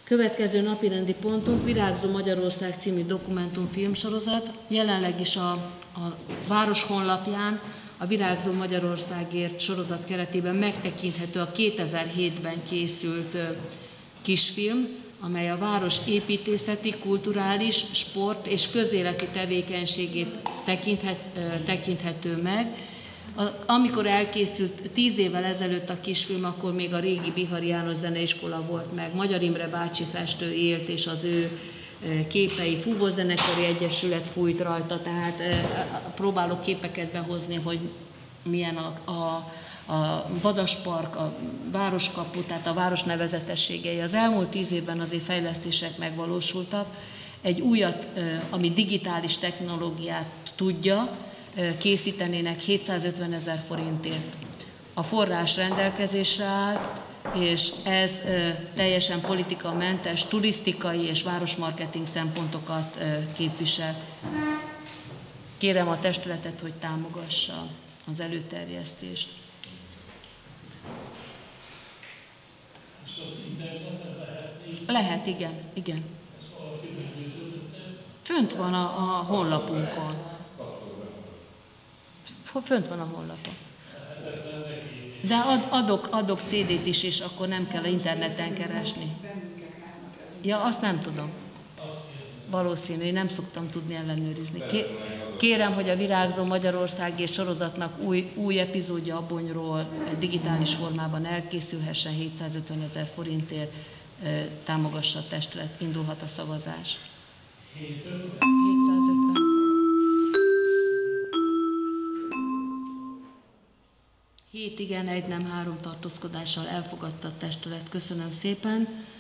Következő napirendi pontunk Virágzó Magyarország című dokumentumfilmsorozat. Jelenleg is a város honlapján a Virágzó Magyarországért sorozat keretében megtekinthető a 2007-ben készült kisfilm, amely a város építészeti, kulturális, sport és közéleti tevékenységét tekinthető meg. Amikor elkészült 10 évvel ezelőtt a kisfilm, akkor még a régi Bihari János Zeneiskola volt meg. Magyar Imre bácsi festő élt, és az ő képei, Fúvózenekari Egyesület fújt rajta, tehát próbálok képeket behozni, hogy milyen a Vadaspark, a Városkapu, tehát a város nevezetességei. Az elmúlt 10 évben azért fejlesztések megvalósultak. Egy újat, ami digitális technológiát tudja, készítenének 750 000 forintért. A forrás rendelkezésre áll, és ez teljesen politikamentes, turisztikai és városmarketing szempontokat képvisel. Kérem a testületet, hogy támogassa az előterjesztést. Most az interneten lehet nézni? Lehet, igen. Fönt van a honlapunkon. Fönt van a honlapon. De adok CD-t is, és akkor nem kell interneten keresni. Ja, azt nem tudom. Valószínű, én nem szoktam tudni ellenőrizni. Kérem, hogy a Virágzó Magyarországért sorozatnak új epizódja Abonyról digitális formában elkészülhessen 750 000 forintért, támogassa a testület, indulhat a szavazás. 750. Hét igen, egy nem, 3 tartózkodással elfogadta a testület. Köszönöm szépen.